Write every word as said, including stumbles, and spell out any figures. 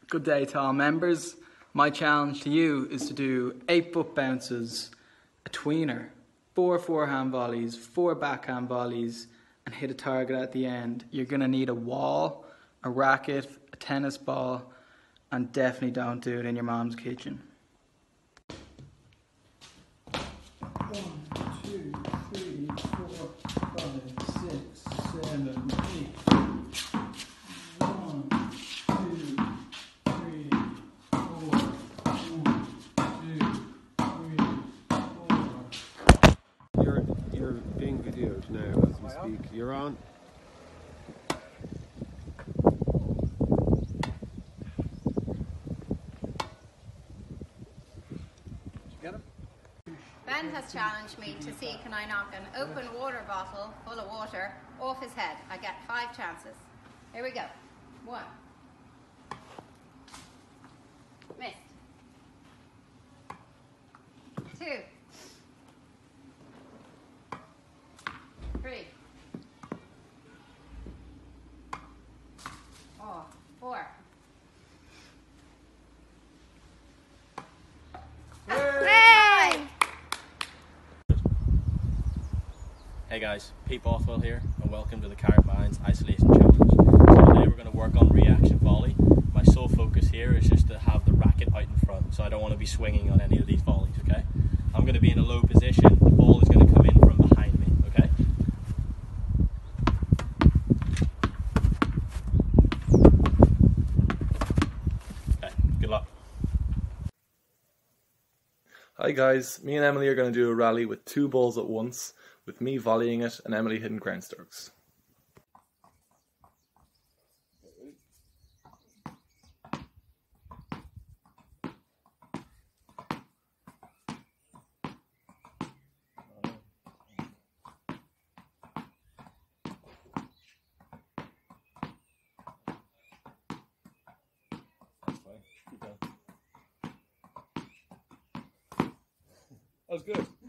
Good day to all members. My challenge to you is to do eight foot bounces, a tweener, four forehand volleys, four backhand volleys, and hit a target at the end. You're going to need a wall, a racket, a tennis ball, and definitely don't do it in your mom's kitchen. One, two, three, four, five, six, seven, eight. One, two, three, four. One, two, three, four. You're you're being videoed now as we speak. You're on. Ben has challenged me to see can I knock an open water bottle full of water off his head. I get five chances. Here we go. One. Missed. Two. Three. Oh, four. Hey guys, Pete Bothwell here and welcome to the Carrickmines Isolation Challenge. So today we're going to work on reaction volley. My sole focus here is just to have the racket out in front, so I don't want to be swinging on any of these volleys, okay? I'm going to be in a low position, the ball is going to come in from behind me, okay? Okay, good luck. Hi guys, me and Emily are going to do a rally with two balls at once, with me volleying it and Emily hitting ground strokes. That's fine. Keep going. That was good.